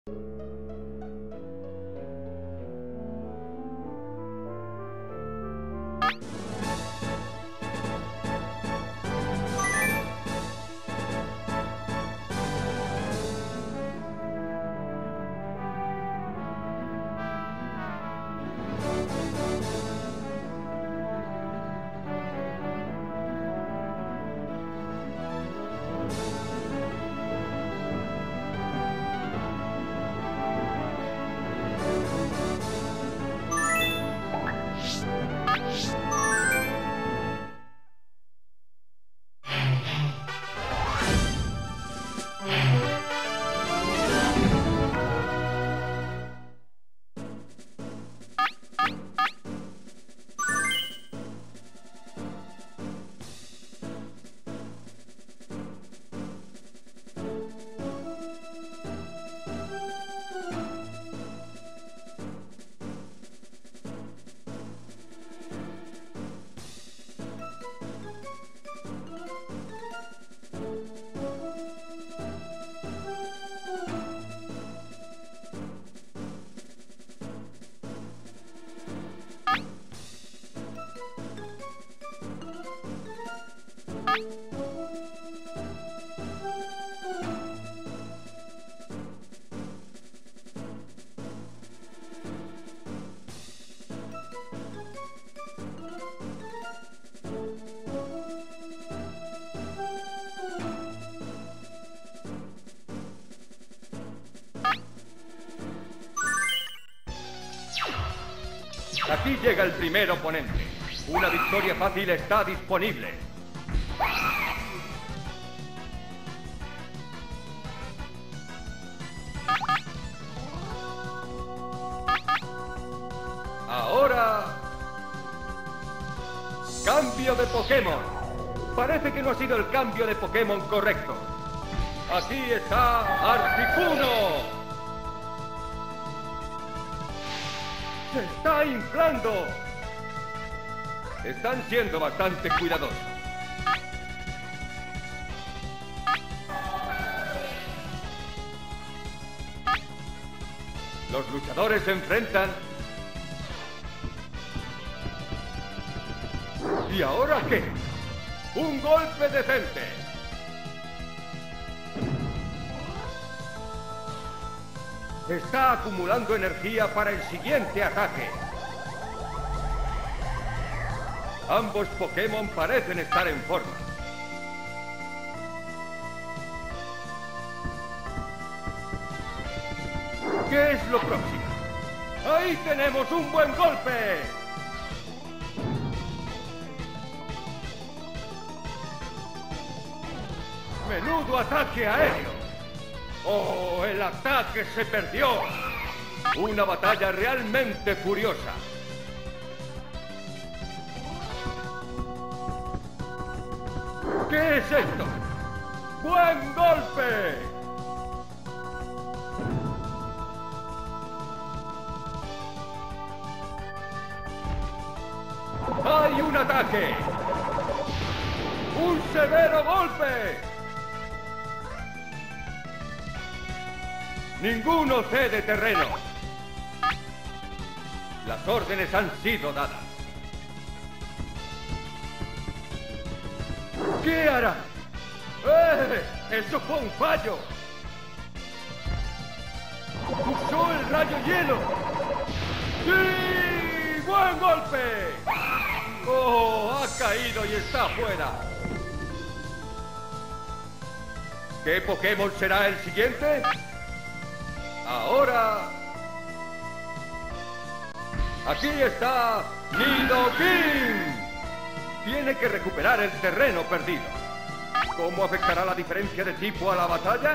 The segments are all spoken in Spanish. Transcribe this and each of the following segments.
Aquí llega el primer oponente. Una victoria fácil está disponible. Ahora... cambio de Pokémon. Parece que no ha sido el cambio de Pokémon correcto. Aquí está Articuno. ¡Se está inflando! Están siendo bastante cuidadosos. Los luchadores se enfrentan. ¿Y ahora qué? ¡Un golpe decente! Está acumulando energía para el siguiente ataque. Ambos Pokémon parecen estar en forma. ¿Qué es lo próximo? ¡Ahí tenemos un buen golpe! ¡Menudo ataque aéreo! ¡Oh, el ataque se perdió! Una batalla realmente furiosa. ¿Qué es esto? ¡Buen golpe! ¡Hay un ataque! ¡Un severo golpe! ¡Ninguno cede terreno! Las órdenes han sido dadas. ¿Qué hará? ¡Eso fue un fallo! ¡Usó el rayo hielo! ¡Sí! ¡Buen golpe! ¡Oh! Ha caído y está fuera. ¿Qué Pokémon será el siguiente? Ahora... aquí está Nidoking. Tiene que recuperar el terreno perdido. ¿Cómo afectará la diferencia de tipo a la batalla?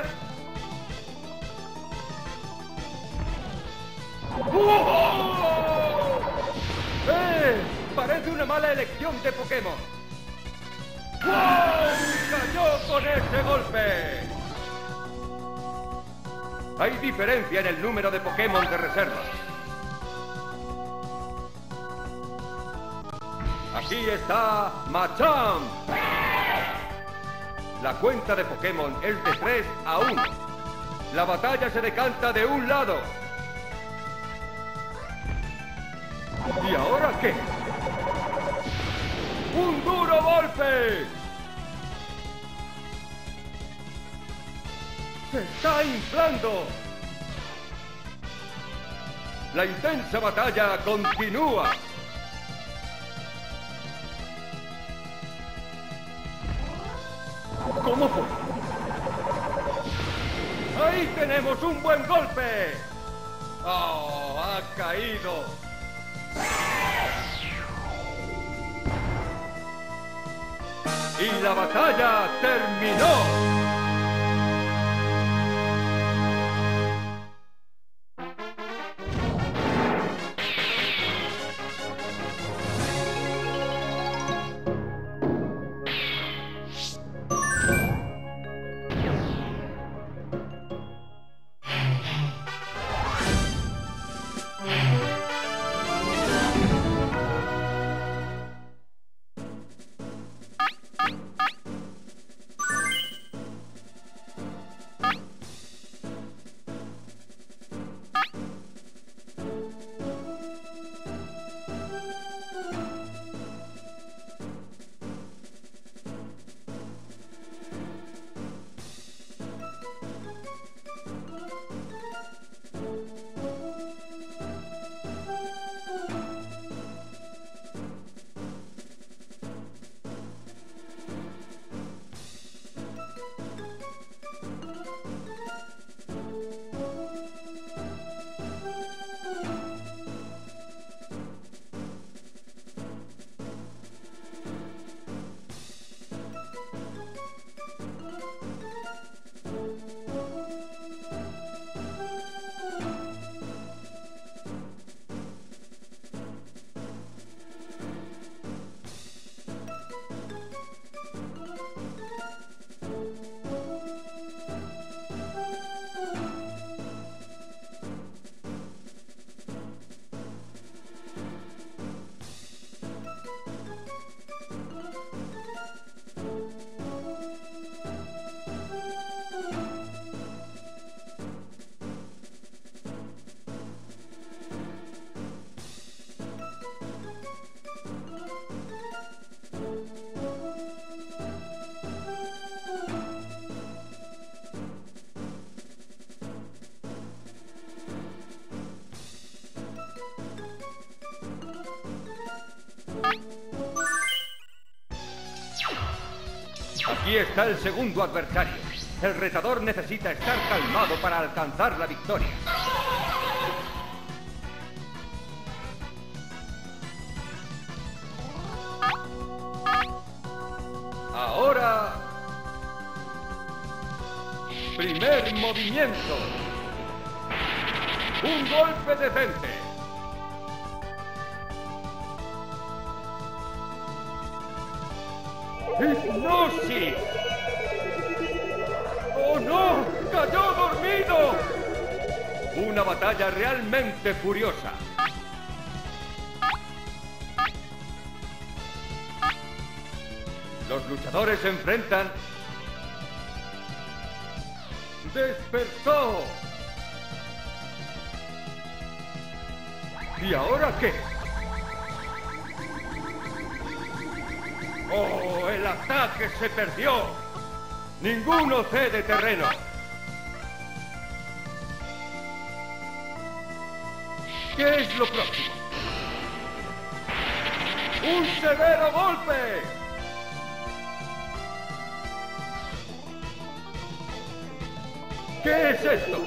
¡Oh! Parece una mala elección de Pokémon. ¡Wow! ¡Cayó con ese golpe! Hay diferencia en el número de Pokémon de reserva. Aquí está Machamp. La cuenta de Pokémon es de 3-1. La batalla se decanta de un lado. ¿Y ahora qué? ¡Un duro golpe! ¡Se está inflando! La intensa batalla continúa. ¿Cómo fue? ¡Ahí tenemos un buen golpe! ¡Oh, ha caído! Y la batalla terminó. Aquí está el segundo adversario. El retador necesita estar calmado para alcanzar la victoria. Ahora... primer movimiento. Un golpe decente. ¡Hipnosis! ¡Oh no! ¡Cayó dormido! Una batalla realmente furiosa. Los luchadores se enfrentan. ¡Despertó! ¿Y ahora qué? ¡Oh, el ataque se perdió! ¡Ninguno cede terreno! ¿Qué es lo próximo? ¡Un severo golpe! ¿Qué es esto?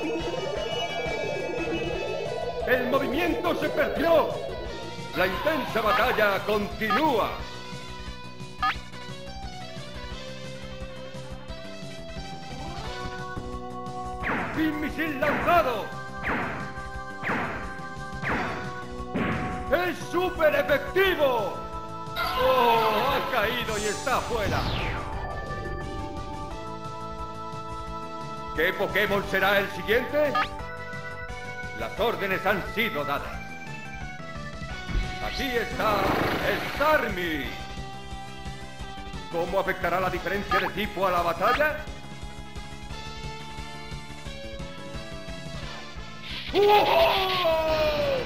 ¡El movimiento se perdió! ¡La intensa batalla continúa! ¡Fin misil lanzado! ¡Es súper efectivo! ¡Oh! Ha caído y está fuera. ¿Qué Pokémon será el siguiente? Las órdenes han sido dadas. Aquí está Starmie. ¿Cómo afectará la diferencia de tipo a la batalla? ¡Oh!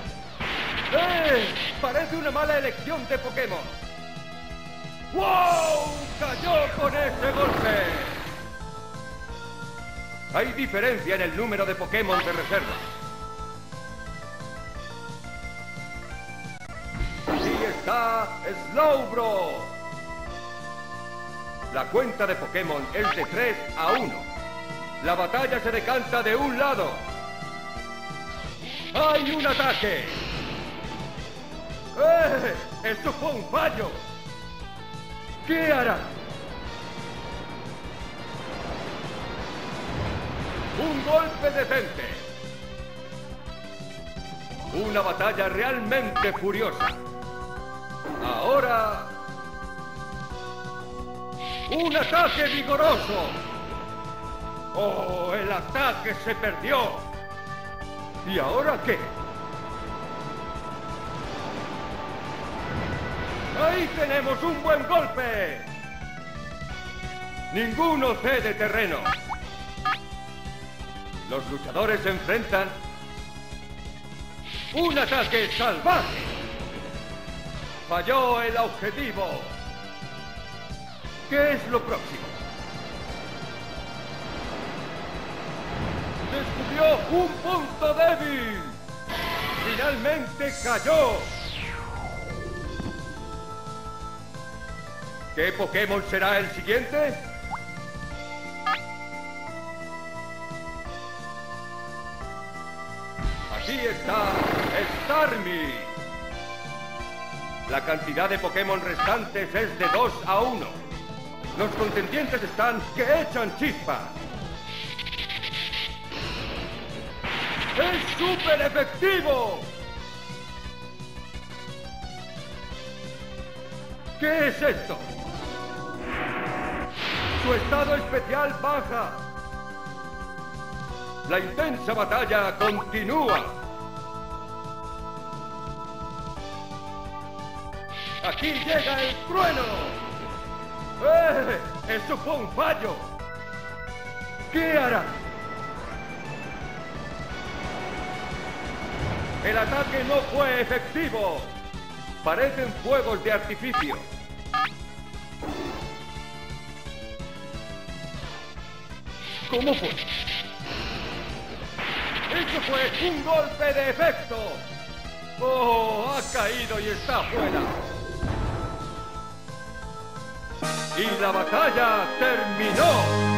Parece una mala elección de Pokémon. ¡Wow! ¡Cayó con ese golpe! Hay diferencia en el número de Pokémon de reserva. Ahí está Slowbro. La cuenta de Pokémon es de 3-1. La batalla se decanta de un lado. ¡Hay un ataque! ¡Esto fue un fallo! ¿Qué hará? Un golpe decente. Una batalla realmente furiosa. Ahora... ¡un ataque vigoroso! ¡Oh, el ataque se perdió! ¿Y ahora qué? ¡Ahí tenemos un buen golpe! Ninguno cede terreno. Los luchadores se enfrentan. ¡Un ataque salvaje! Falló el objetivo. ¿Qué es lo próximo? Descubrió un punto débil. Finalmente cayó. ¿Qué Pokémon será el siguiente? Aquí está Starmie. La cantidad de Pokémon restantes es de 2-1. Los contendientes están que echan chispas. ¡Es súper efectivo! ¿Qué es esto? Su estado especial baja. La intensa batalla continúa. Aquí llega el trueno. ¡Eso fue un fallo! ¿Qué hará? El ataque no fue efectivo. Parecen fuegos de artificio. ¿Cómo fue? ¡Eso fue un golpe de efecto! ¡Oh! Ha caído y está fuera. Y la batalla terminó.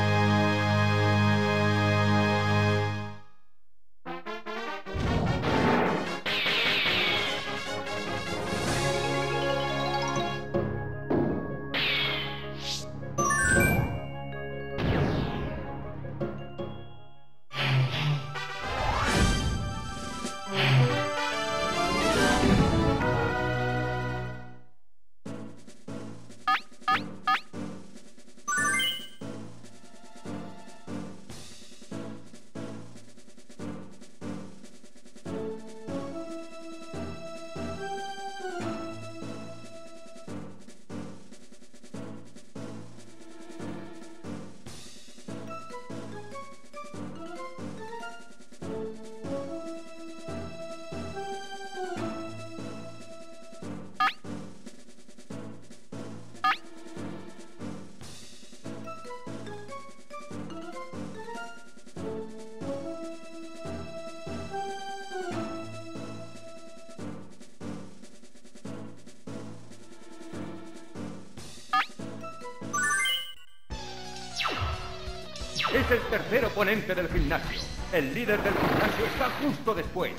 Es el tercer oponente del gimnasio. El líder del gimnasio está justo después.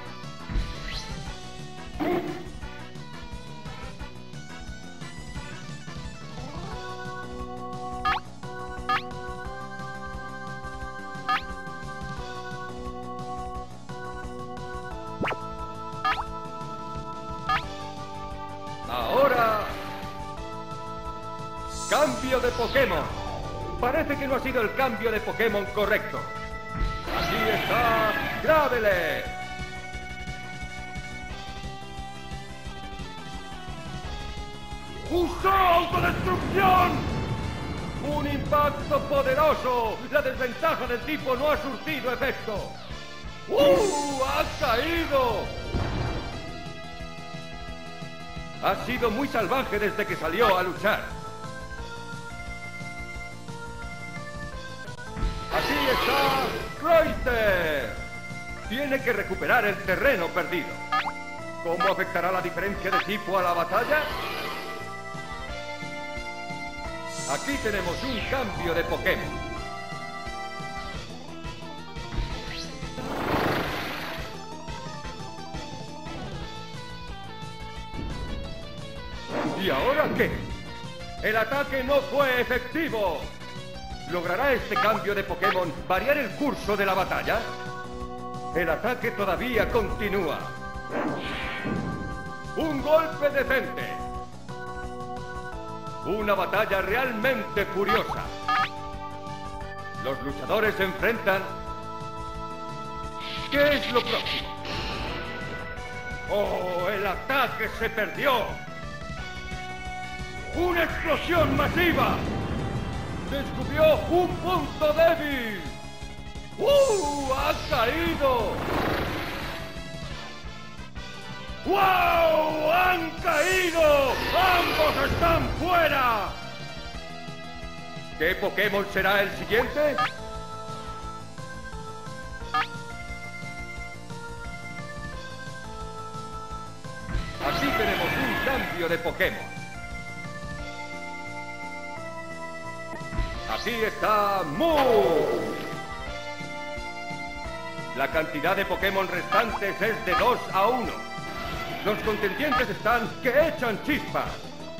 Ahora... cambio de Pokémon. Parece que no ha sido el cambio de Pokémon correcto. Aquí está Graveler. ¡Usó autodestrucción! ¡Un impacto poderoso! La desventaja del tipo no ha surtido efecto. ¡Ha caído! Ha sido muy salvaje desde que salió a luchar. Así está Cloyster. Tiene que recuperar el terreno perdido. ¿Cómo afectará la diferencia de tipo a la batalla? Aquí tenemos un cambio de Pokémon. ¿Y ahora qué? El ataque no fue efectivo. ¿Logrará este cambio de Pokémon variar el curso de la batalla? El ataque todavía continúa. Un golpe decente. Una batalla realmente furiosa. Los luchadores se enfrentan. ¿Qué es lo próximo? ¡Oh, el ataque se perdió! ¡Una explosión masiva! ¡Descubrió un punto débil! ¡Ha caído! ¡Wow! ¡Han caído! ¡Ambos están fuera! ¿Qué Pokémon será el siguiente? Así tenemos un cambio de Pokémon. Así está Moo. La cantidad de Pokémon restantes es de 2 a 1. Los contendientes están que echan chispas.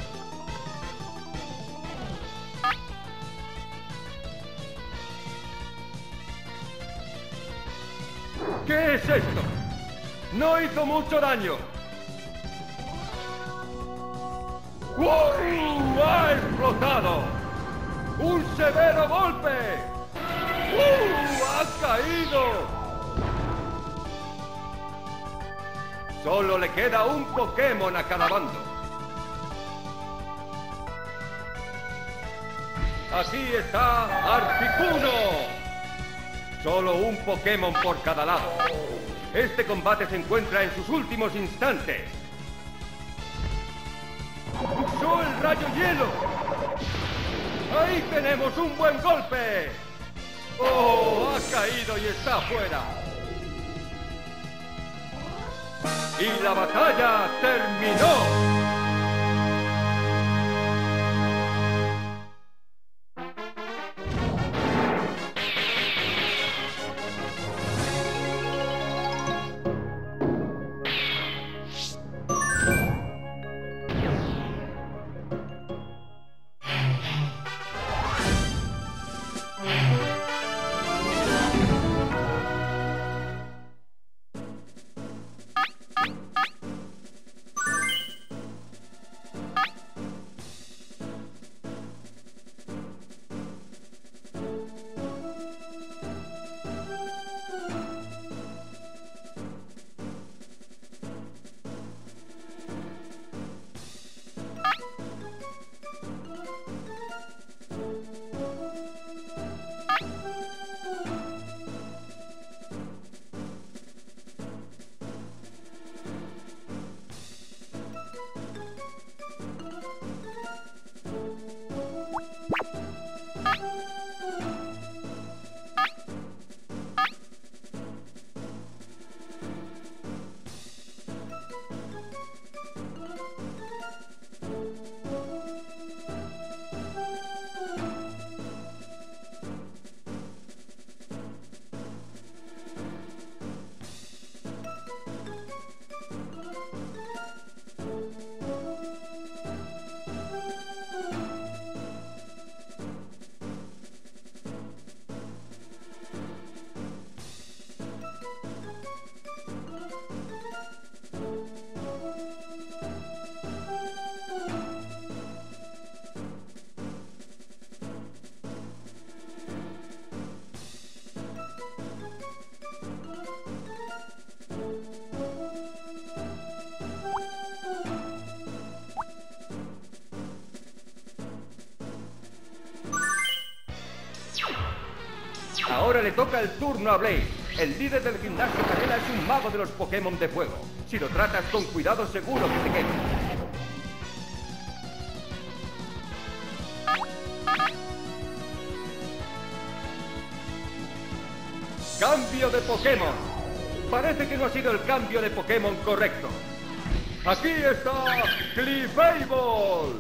¿Qué es esto? No hizo mucho daño. ¡Wow! ¡Ha explotado! ¡Un severo golpe! ¡Ha caído! Solo le queda un Pokémon a cada bando. Así está Articuno. Solo un Pokémon por cada lado. Este combate se encuentra en sus últimos instantes. ¡Usó el rayo hielo! ¡Ahí tenemos un buen golpe! ¡Oh! Ha caído y está fuera. Y la batalla terminó. Ahora le toca el turno a Blaze. El líder del gimnasio de arena es un mago de los Pokémon de fuego. Si lo tratas con cuidado, seguro que te quema. ¡Cambio de Pokémon! Parece que no ha sido el cambio de Pokémon correcto. ¡Aquí está Clefable!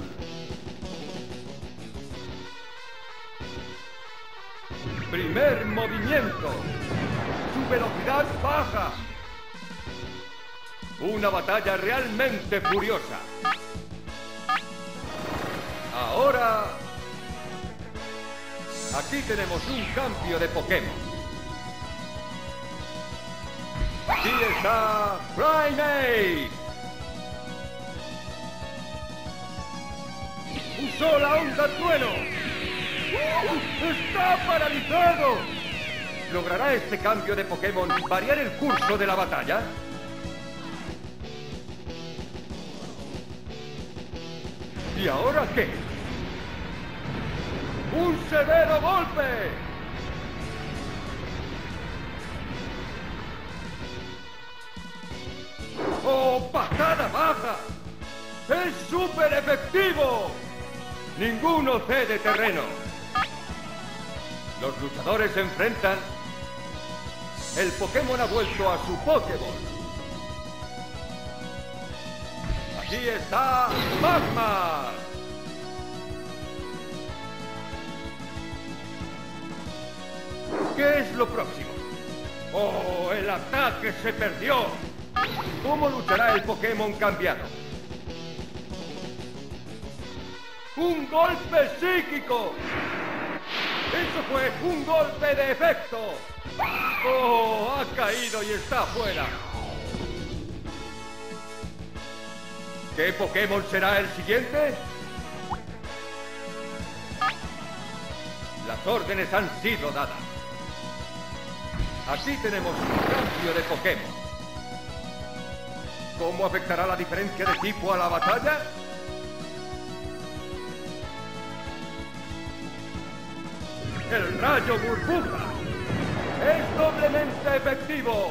Primer movimiento. Su velocidad baja. Una batalla realmente furiosa. Ahora... aquí tenemos un cambio de Pokémon. Aquí está Primeape. Usó la onda trueno. ¡Está paralizado! ¿Logrará este cambio de Pokémon variar el curso de la batalla? ¿Y ahora qué? ¡Un severo golpe! ¡Oh, patada baja! ¡Es súper efectivo! Ninguno cede terreno. Los luchadores se enfrentan. El Pokémon ha vuelto a su Pokéball. Aquí está Magmar. ¿Qué es lo próximo? ¡Oh, el ataque se perdió! ¿Cómo luchará el Pokémon cambiado? ¡Un golpe psíquico! ¡Eso fue un golpe de efecto! ¡Oh! Ha caído y está fuera. ¿Qué Pokémon será el siguiente? Las órdenes han sido dadas. Aquí tenemos un cambio de Pokémon. ¿Cómo afectará la diferencia de tipo a la batalla? ¡El rayo burbuja! ¡Es doblemente efectivo!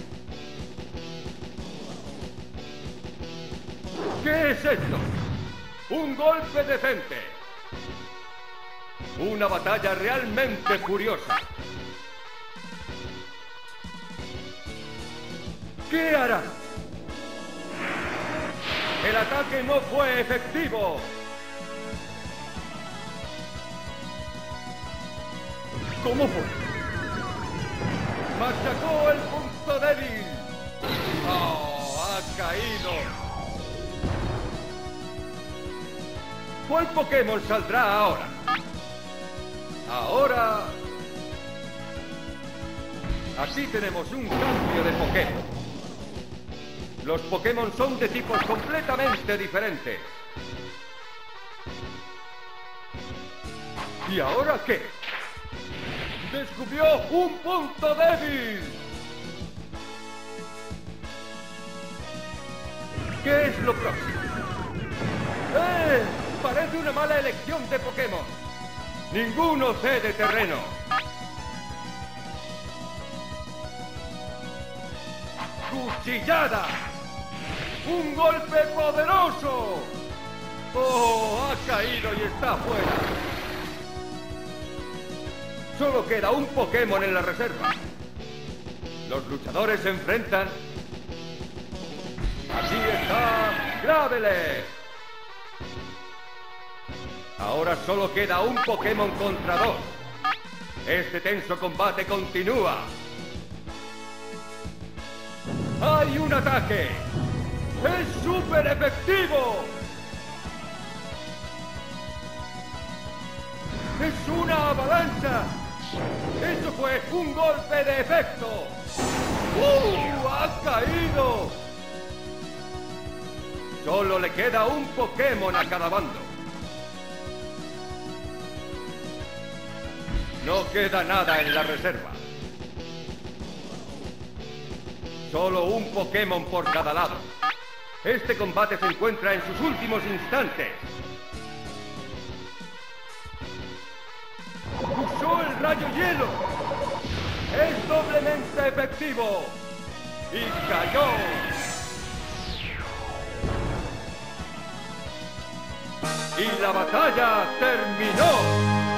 ¿Qué es esto? ¡Un golpe decente! Una batalla realmente furiosa. ¿Qué hará? ¡El ataque no fue efectivo! ¿Cómo fue? ¡Machacó el punto débil! ¡Oh! ¡Ha caído! ¿Cuál Pokémon saldrá ahora? Ahora... aquí tenemos un cambio de Pokémon. Los Pokémon son de tipos completamente diferentes. ¿Y ahora qué? ¡Descubrió un punto débil! ¿Qué es lo próximo? ¡Eh! Parece una mala elección de Pokémon. Ninguno cede terreno. ¡Cuchillada! ¡Un golpe poderoso! ¡Oh! Ha caído y está fuera. Solo queda un Pokémon en la reserva. Los luchadores se enfrentan. Aquí está Graveler. Ahora solo queda un Pokémon contra dos. Este tenso combate continúa. ¡Hay un ataque! ¡Es súper efectivo! ¡Es una avalancha! ¡Eso fue un golpe de efecto! ¡Ha caído! Solo le queda un Pokémon a cada bando. No queda nada en la reserva. Solo un Pokémon por cada lado. Este combate se encuentra en sus últimos instantes. ¡Usó el rayo hielo! ¡Es doblemente efectivo. Y cayó. Y la batalla terminó.